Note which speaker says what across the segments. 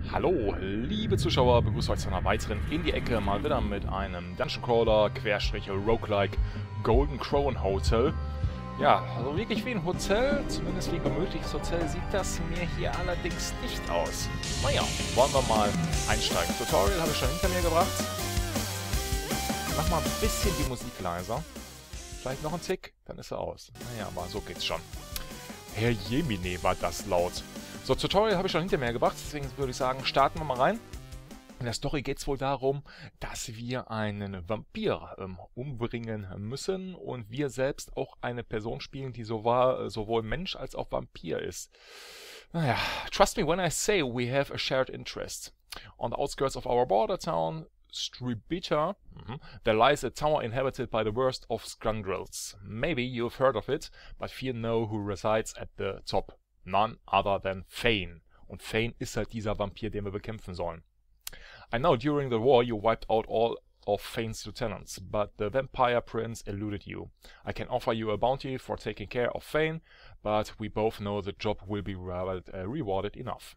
Speaker 1: Hallo, liebe Zuschauer, begrüße euch zu einer weiteren In die Ecke, mal wieder mit einem Dungeon Crawler, Querstrich, Roguelike, Golden Crown Hotel. Ja, also wirklich wie ein Hotel, zumindest wie ein gemütliches Hotel, sieht das mir hier allerdings nicht aus. Naja, wollen wir mal einsteigen. Tutorial habe ich schon hinter mir gebracht. Ich mach mal ein bisschen die Musik leiser. Vielleicht noch ein Tick, dann ist er aus. Naja, aber so geht's schon. Herr Jemine, war das laut. So, Tutorial habe ich schon hinter mir gebracht, deswegen würde ich sagen, starten wir mal rein. In der Story geht es wohl darum, dass wir einen Vampir umbringen müssen und wir selbst auch eine Person spielen, die sowohl Mensch als auch Vampir ist. Naja, trust me when I say we have a shared interest. On the outskirts of our border town, Stribita, there lies a tower inhabited by the worst of scoundrels. Maybe you've heard of it, but few know who resides at the top. None other than Fane. Und Fane ist halt dieser Vampir, den wir bekämpfen sollen. I know during the war you wiped out all of Fane's lieutenants, but the vampire prince eluded you. I can offer you a bounty for taking care of Fane, but we both know the job will be rewarded enough.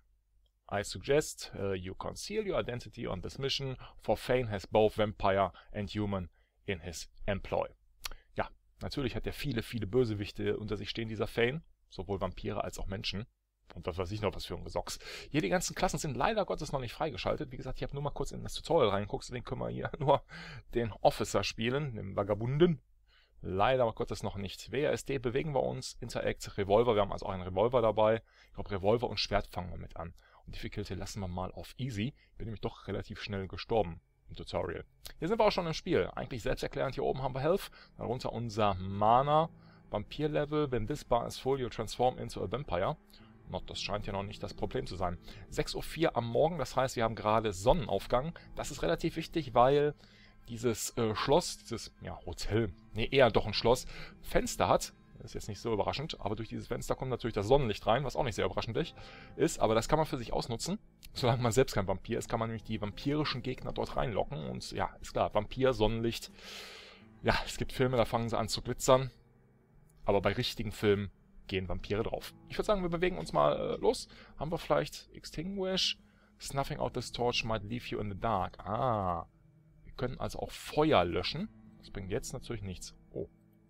Speaker 1: I suggest you conceal your identity on this mission, for Fane has both vampire and human in his employ. Ja, natürlich hat er viele Bösewichte unter sich stehen, dieser Fane. Sowohl Vampire als auch Menschen. Und was weiß ich noch, was für ein Gesocks. Hier die ganzen Klassen sind leider Gottes noch nicht freigeschaltet. Wie gesagt, ich habe nur mal kurz in das Tutorial reingeguckt, deswegen können wir hier nur den Officer spielen, den Vagabunden. Leider Gottes noch nicht. WASD bewegen wir uns, Interact, Revolver, wir haben also auch einen Revolver dabei. Ich glaube, Revolver und Schwert fangen wir mit an. Und Difficulty lassen wir mal auf Easy. Bin nämlich doch relativ schnell gestorben im Tutorial. Hier sind wir auch schon im Spiel. Eigentlich selbsterklärend, hier oben haben wir Health, darunter unser Mana. Vampir-Level, when this bar is full, you transform into a vampire. Das scheint ja noch nicht das Problem zu sein. 6:04 Uhr am Morgen, das heißt, wir haben gerade Sonnenaufgang. Das ist relativ wichtig, weil dieses Schloss, dieses Hotel, eher doch ein Schloss, Fenster hat. Das ist jetzt nicht so überraschend, aber durch dieses Fenster kommt natürlich das Sonnenlicht rein, was auch nicht sehr überraschend ist. Aber das kann man für sich ausnutzen. Solange man selbst kein Vampir ist, kann man nämlich die vampirischen Gegner dort reinlocken. Und ja, ist klar, Vampir, Sonnenlicht. Ja, es gibt Filme, da fangen sie an zu glitzern. Aber bei richtigen Filmen gehen Vampire drauf. Ich würde sagen, wir bewegen uns mal los. Haben wir vielleicht Extinguish? Snuffing out this torch might leave you in the dark. Ah. Wir können also auch Feuer löschen. Das bringt jetzt natürlich nichts. Oh,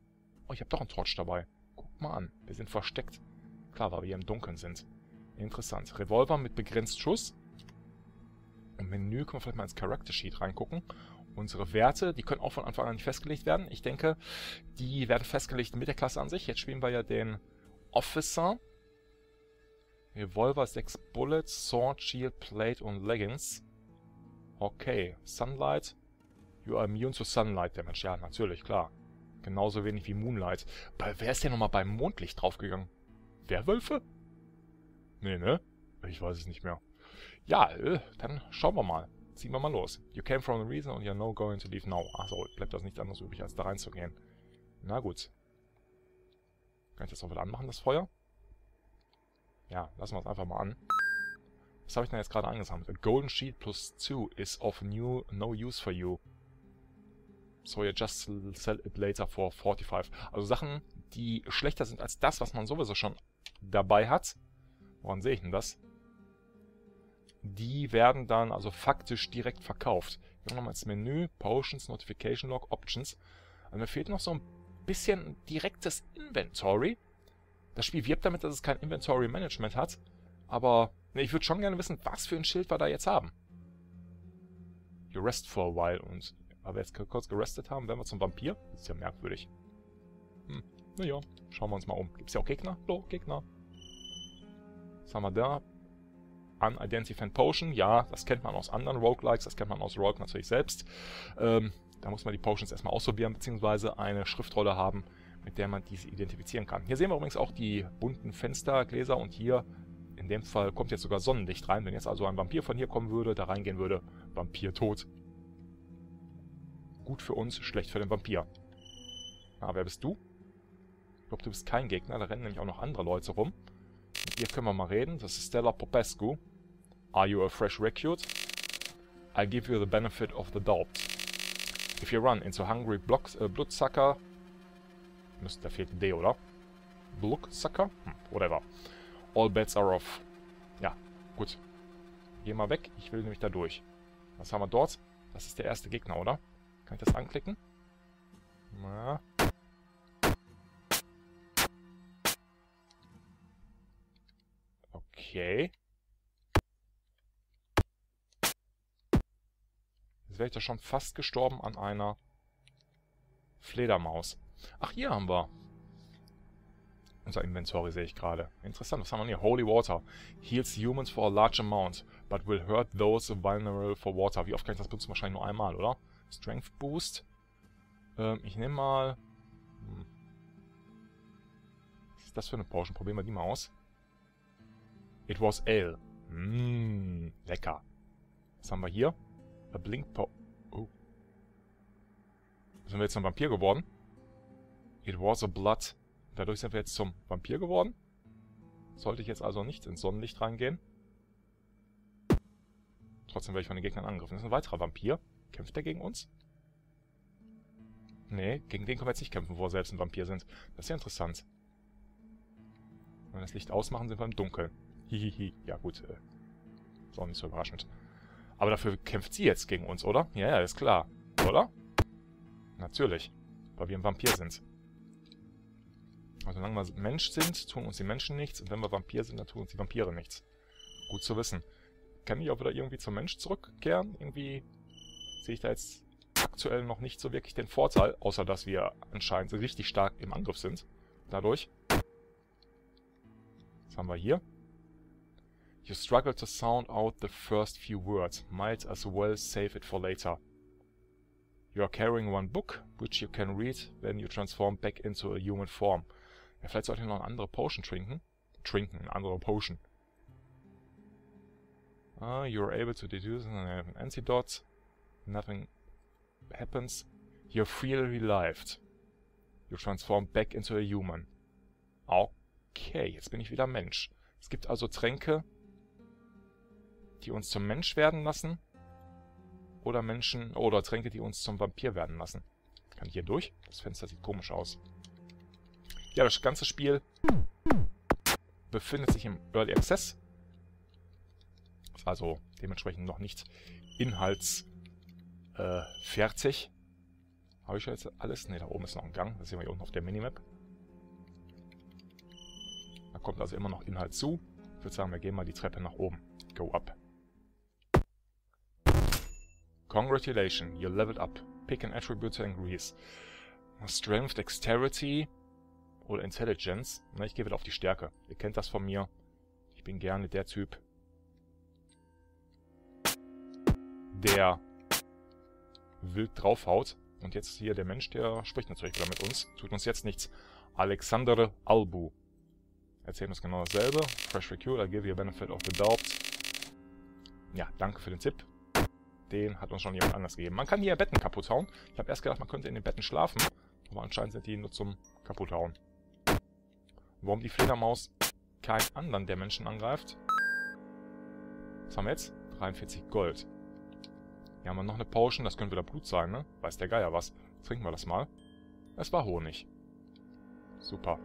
Speaker 1: ich habe doch einen Torch dabei. Guck mal an. Wir sind versteckt. Klar, weil wir hier im Dunkeln sind. Interessant. Revolver mit begrenzt Schuss. Im Menü können wir vielleicht mal ins Character Sheet reingucken. Unsere Werte, die können auch von Anfang an nicht festgelegt werden. Ich denke, die werden festgelegt mit der Klasse an sich. Jetzt spielen wir ja den Officer. Revolver, 6 Bullets, Sword, Shield, Plate und Leggings. Okay, Sunlight. You are immune to Sunlight Damage. Ja, natürlich, klar. Genauso wenig wie Moonlight. Wer ist denn nochmal beim Mondlicht draufgegangen? Werwölfe? Nee, ne? Ich weiß es nicht mehr. Ja, dann schauen wir mal. Ziehen wir mal los. You came from the reason and you're no going to leave now. Achso, bleibt das nicht anderes übrig, als da reinzugehen. Na gut. Kann ich das auch wieder anmachen, das Feuer? Ja, lassen wir es einfach mal an. Was habe ich denn jetzt gerade angesammelt? A golden sheet plus 2 is of no use for you. So you just sell it later for 45. Also Sachen, die schlechter sind als das, was man sowieso schon dabei hat. Woran sehe ich denn das? Die werden dann also faktisch direkt verkauft. Gehen wir nochmal ins Menü, Potions, Notification Log, Options. Also mir fehlt noch so ein bisschen direktes Inventory. Das Spiel wirbt damit, dass es kein Inventory Management hat. Aber ich würde schon gerne wissen, was für ein Schild wir da jetzt haben. You rest for a while. Und weil wir jetzt kurz gerestet haben, werden wir zum Vampir. Das ist ja merkwürdig. Naja, schauen wir uns mal um. Gibt es ja auch Gegner? Hallo, Gegner. Was haben wir da? Unidentified Potion, ja, das kennt man aus anderen Roguelikes, das kennt man aus Rogue natürlich selbst. Da muss man die Potions erstmal ausprobieren, beziehungsweise eine Schriftrolle haben, mit der man diese identifizieren kann. Hier sehen wir übrigens auch die bunten Fenstergläser und hier, in dem Fall, kommt jetzt sogar Sonnenlicht rein. Wenn jetzt also ein Vampir von hier kommen würde, da reingehen würde, Vampir tot. Gut für uns, schlecht für den Vampir. Na, wer bist du? Ich glaube, du bist kein Gegner, da rennen nämlich auch noch andere Leute rum. Mit dir können wir mal reden. Das ist Stella Popescu. Are you a fresh recruit? I'll give you the benefit of the doubt. If you run into hungry bloodsucker... Da fehlt ein D, oder? Bloodsucker? Whatever. All bets are off. Ja, gut. Geh mal weg. Ich will nämlich da durch. Was haben wir dort? Das ist der erste Gegner, oder? Kann ich das anklicken? Na. Okay. Jetzt wäre ich doch schon fast gestorben an einer Fledermaus. Ach, hier haben wir unser Inventory, sehe ich gerade. Interessant, was haben wir hier? Holy Water. Heals humans for a large amount, but will hurt those vulnerable for water. Wie oft kann ich das benutzen? Wahrscheinlich nur einmal, oder? Strength Boost. Ich nehme mal... Was ist das für eine Potion? Probieren wir die mal aus. It was ale. Lecker. Was haben wir hier? A Blink Po... Oh. Sind wir jetzt zum Vampir geworden? It was a blood... Dadurch sind wir jetzt zum Vampir geworden. Sollte ich jetzt also nicht ins Sonnenlicht reingehen. Trotzdem werde ich von den Gegnern angegriffen. Das ist ein weiterer Vampir. Kämpft der gegen uns? Nee, gegen den können wir jetzt nicht kämpfen, wo wir selbst ein Vampir sind. Das ist ja interessant. Wenn wir das Licht ausmachen, sind wir im Dunkeln. Hihihi. Ja gut, ist auch nicht so überraschend. Aber dafür kämpft sie jetzt gegen uns, oder? Ja, ist klar. Oder? Natürlich. Weil wir ein Vampir sind. Also solange wir Mensch sind, tun uns die Menschen nichts. Und wenn wir Vampir sind, dann tun uns die Vampire nichts. Gut zu wissen. Kann ich auch wieder irgendwie zum Mensch zurückkehren? Irgendwie sehe ich da jetzt aktuell noch nicht so wirklich den Vorteil. Außer, dass wir anscheinend richtig stark im Angriff sind. Dadurch. Was haben wir hier? You struggle to sound out the first few words. Might as well save it for later. You are carrying one book, which you can read when you transform back into a human form. Ja, vielleicht sollte ich noch eine andere Potion trinken. Eine andere Potion. You are able to deduce an antidote. Nothing happens. You're freely revived. You transform back into a human. Okay, jetzt bin ich wieder Mensch. Es gibt also Tränke, die uns zum Mensch werden lassen. Oder Tränke, die uns zum Vampir werden lassen. Kann ich hier durch? Das Fenster sieht komisch aus. Ja, das ganze Spiel befindet sich im Early Access. Ist also dementsprechend noch nicht inhaltsfertig. Habe ich schon jetzt alles? Ne, da oben ist noch ein Gang. Das sehen wir hier unten auf der Minimap. Da kommt also immer noch Inhalt zu. Ich würde sagen, wir gehen mal die Treppe nach oben. Go up. Congratulations, you leveled up. Pick an attribute to increase. Strength, Dexterity oder Intelligence. Na, ich gehe wieder auf die Stärke. Ihr kennt das von mir. Ich bin gerne der Typ, der wild draufhaut. Und jetzt hier der Mensch, der spricht natürlich wieder mit uns. Tut uns jetzt nichts. Alexander Albu. Erzählt uns genau dasselbe. Fresh Recruit, I give you a benefit of the doubt. Ja, danke für den Tipp. Den hat uns schon jemand anders gegeben. Man kann hier Betten kaputt hauen. Ich habe erst gedacht, man könnte in den Betten schlafen. Aber anscheinend sind die nur zum Kaputthauen. Warum die Fledermaus keinen anderen der Menschen angreift? Was haben wir jetzt? 43 Gold. Hier haben wir noch eine Potion. Das könnte wieder Blut sein, ne? Weiß der Geier was. Trinken wir das mal. Es war Honig. Super.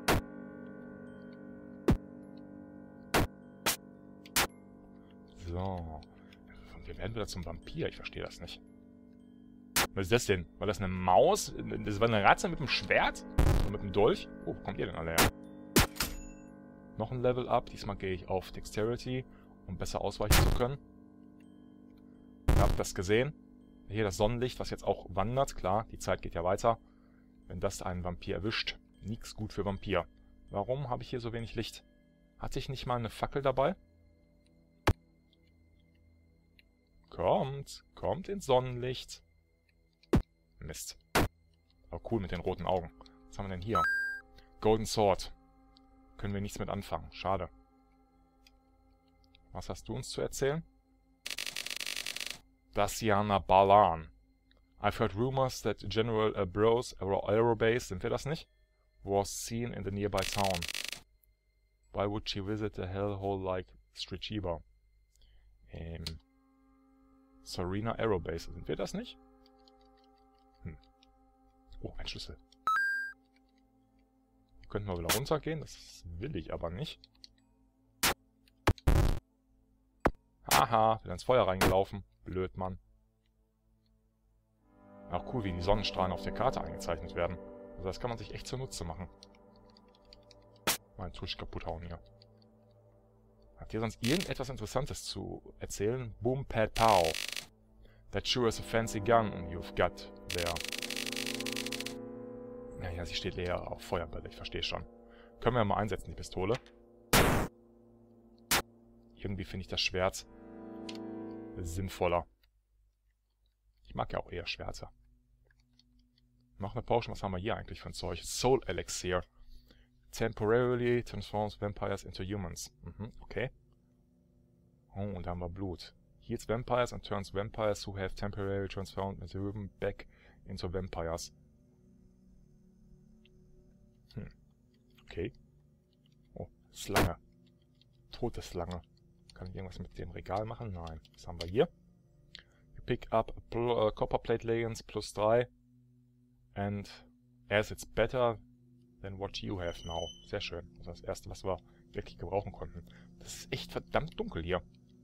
Speaker 1: So. Wir werden wieder zum Vampir. Ich verstehe das nicht. Was ist das denn? War das eine Maus? Das war eine Ratze mit einem Schwert? Oder mit einem Dolch? Oh, wo kommt ihr denn alle her? Noch ein Level Up. Diesmal gehe ich auf Dexterity, um besser ausweichen zu können. Ihr habt das gesehen. Hier das Sonnenlicht, was jetzt auch wandert. Klar, die Zeit geht ja weiter. Wenn das einen Vampir erwischt, nichts gut für Vampir. Warum habe ich hier so wenig Licht? Hatte ich nicht mal eine Fackel dabei? Kommt ins Sonnenlicht. Mist. Aber cool mit den roten Augen. Was haben wir denn hier? Golden Sword. Können wir nichts mit anfangen. Schade. Was hast du uns zu erzählen? Daciana Balan. I've heard rumors that General Bros Aerobase, sind wir das nicht? Was seen in the nearby town. Why would she visit a hellhole like Strichiba? Serena Aerobase, sind wir das nicht? Oh, ein Schlüssel. Hier könnten wir wieder runtergehen, das will ich aber nicht. Haha, wieder ins Feuer reingelaufen. Blöd, Mann. Auch cool, wie die Sonnenstrahlen auf der Karte eingezeichnet werden. Also das kann man sich echt zunutze machen. Mein Tusch kaputt hauen hier. Habt ihr sonst irgendetwas Interessantes zu erzählen? Boom, pad, pow. That sure is a fancy gun you've got there. Naja, sie steht leer auf Feuerbälle, ich verstehe schon. Können wir ja mal einsetzen, die Pistole. Irgendwie finde ich das Schwert sinnvoller. Ich mag ja auch eher Schwerter. Noch eine Potion, was haben wir hier eigentlich für ein Zeug? Soul Elixir. Temporarily transforms vampires into humans. Okay. Oh, und da haben wir Blut. Heals vampires and turns vampires who have temporarily transformed into human back into vampires. Okay. Oh, Slange. Tote Slange. Kann ich irgendwas mit dem Regal machen? Nein. Was haben wir hier? You pick up copper plate leggings plus 3. And as it's better than what you have now. Sehr schön. Das ist das erste, was wir wirklich gebrauchen konnten. Das ist echt verdammt dunkel hier.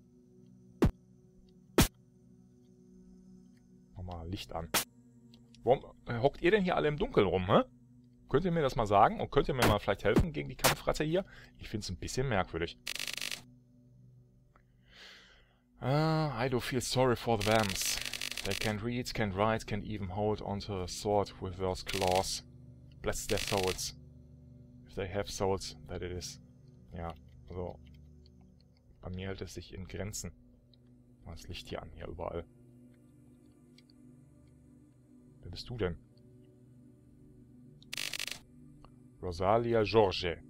Speaker 1: Nochmal Licht an. Warum hockt ihr denn hier alle im Dunkeln rum, hä? Könnt ihr mir das mal sagen? Und könnt ihr mir mal vielleicht helfen gegen die Kampfratte hier? Ich finde es ein bisschen merkwürdig. I do feel sorry for the vamps. They can't read, can't write, can't even hold onto a sword with those claws. Bless their souls. If they have souls, that it is. Ja, also bei mir hält es sich in Grenzen. Das Licht hier an, hier überall. Wer bist du denn? Rosalia Jorge.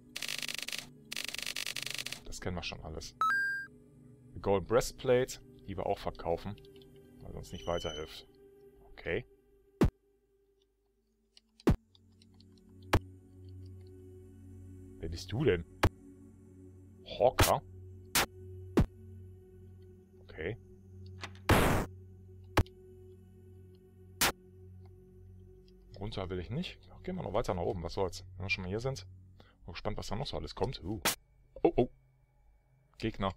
Speaker 1: Das kennen wir schon alles. The Gold Breastplate, die wir auch verkaufen, weil uns nicht weiterhilft. Okay. Wer bist du denn? Hawker? Okay. Runter will ich nicht. Gehen wir noch weiter nach oben. Was soll's? Wenn wir schon mal hier sind. Bin gespannt, was da noch so alles kommt. Oh, oh. Gegner.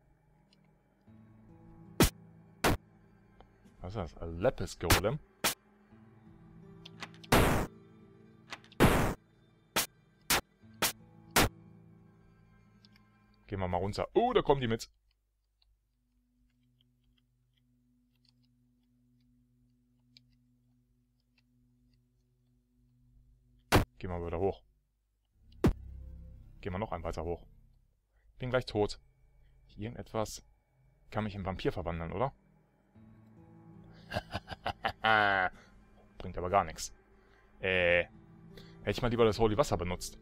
Speaker 1: Was ist das? Ein Lapis Golem. Gehen wir mal runter. Oh, da kommen die mit. Gehen wir wieder hoch. Gehen wir noch ein weiter hoch. Bin gleich tot. Irgendetwas kann mich in Vampir verwandeln, oder? Bringt aber gar nichts. Hätte ich mal lieber das Holy Wasser benutzt.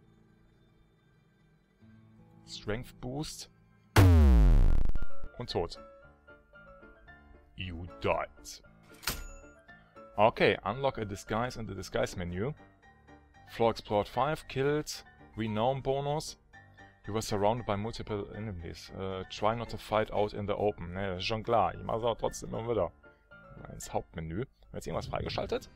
Speaker 1: Strength Boost. Und tot. You died. Okay, unlock a disguise in the disguise menu. Floor explored 5, killed, renown bonus. You were surrounded by multiple enemies. Try not to fight out in the open. Ne, das ist schon klar. Ich mache es aber trotzdem immer wieder. Ins Hauptmenü. Haben wir jetzt irgendwas freigeschaltet?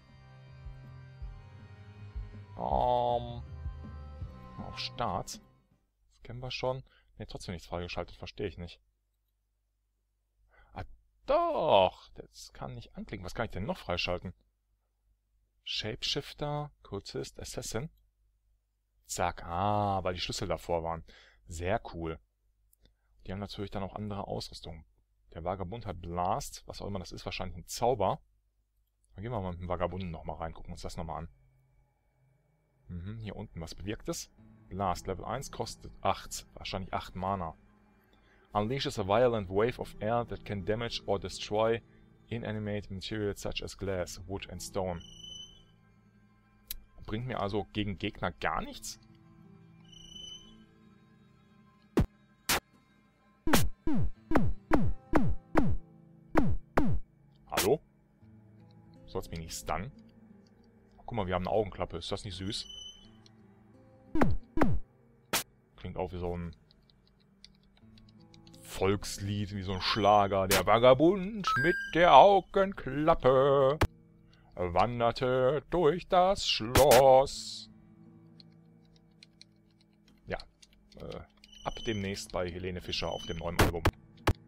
Speaker 1: Auf Start. Das kennen wir schon. Ne, trotzdem nichts freigeschaltet. Verstehe ich nicht. Ah, doch! Das kann ich anklicken. Was kann ich denn noch freischalten? Shapeshifter, Kultist, Assassin. Zack, weil die Schlüssel davor waren. Sehr cool. Die haben natürlich dann auch andere Ausrüstung. Der Vagabund hat Blast, was auch immer das ist, wahrscheinlich ein Zauber. Dann gehen wir mal mit dem Vagabunden nochmal rein, gucken uns das nochmal an. Hier unten, was bewirkt es? Blast, Level 1, kostet 8, wahrscheinlich 8 Mana. Unleashes a violent wave of air that can damage or destroy inanimate materials such as glass, wood and stone. Bringt mir also gegen Gegner gar nichts? Hallo? Soll's mich nicht stunnen? Oh, guck mal, wir haben eine Augenklappe. Ist das nicht süß? Klingt auch wie so ein Volkslied, wie so ein Schlager. Der Vagabund mit der Augenklappe wanderte durch das Schloss. Ja, ab demnächst bei Helene Fischer auf dem neuen Album.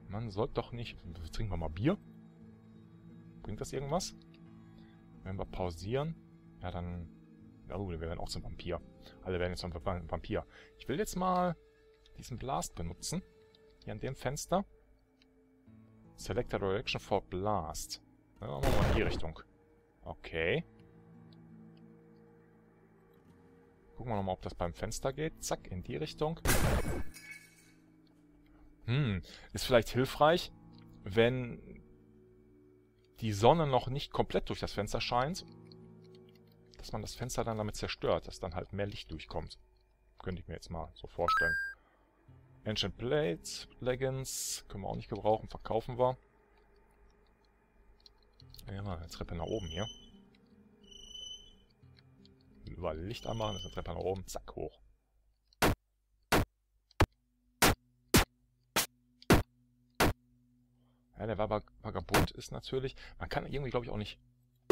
Speaker 1: Man sollte doch nicht... Trinken wir mal Bier? Bringt das irgendwas? Wenn wir pausieren, ja dann... Oh, wir werden auch zum Vampir. Alle werden jetzt zum Vampir. Ich will jetzt mal diesen Blast benutzen. Hier an dem Fenster. Select a direction for Blast. Ja, machen wir mal in die Richtung. Okay. Gucken wir nochmal, ob das beim Fenster geht. Zack, in die Richtung. Ist vielleicht hilfreich, wenn die Sonne noch nicht komplett durch das Fenster scheint, dass man das Fenster dann damit zerstört, dass dann halt mehr Licht durchkommt. Könnte ich mir jetzt mal so vorstellen. Ancient Blades, Leggings, können wir auch nicht gebrauchen, verkaufen wir. Ja, eine Treppe nach oben hier. Überall Licht anmachen, das ist eine Treppe nach oben, zack, hoch. Ja, der Vagabund ist natürlich... Man kann irgendwie, glaube ich, auch nicht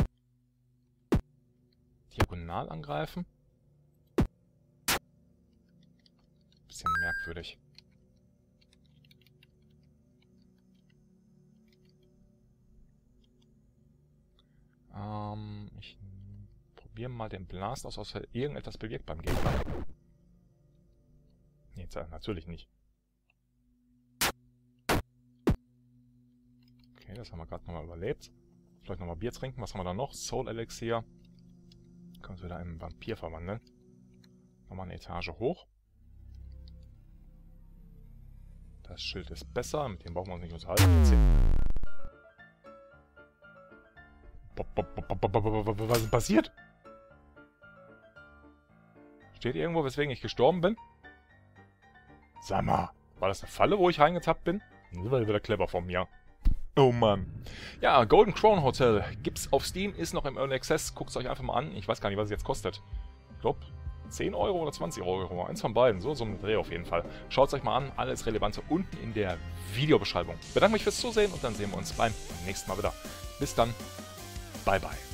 Speaker 1: diagonal angreifen. Bisschen merkwürdig. Ich probiere mal den Blast aus, außer irgendetwas bewirkt beim Gegner. Nee, natürlich nicht. Okay, das haben wir gerade nochmal überlebt. Vielleicht nochmal Bier trinken. Was haben wir da noch? Soul Elixier. Können wir wieder in einen Vampir verwandeln. Nochmal eine Etage hoch. Das Schild ist besser. Mit dem brauchen wir uns nicht unterhalten. Was ist passiert? Steht irgendwo, weswegen ich gestorben bin? Sag mal, war das eine Falle, wo ich reingetappt bin? Das war wieder clever von mir. Oh Mann. Ja, Golden Crown Hotel gibt's auf Steam, ist noch im Early Access. Guckt es euch einfach mal an. Ich weiß gar nicht, was es jetzt kostet. Ich glaube, 10 Euro oder 20 Euro. Eins von beiden. So ein Dreh auf jeden Fall. Schaut es euch mal an. Alles Relevante unten in der Videobeschreibung. Ich bedanke mich fürs Zusehen und dann sehen wir uns beim nächsten Mal wieder. Bis dann. Bye, bye.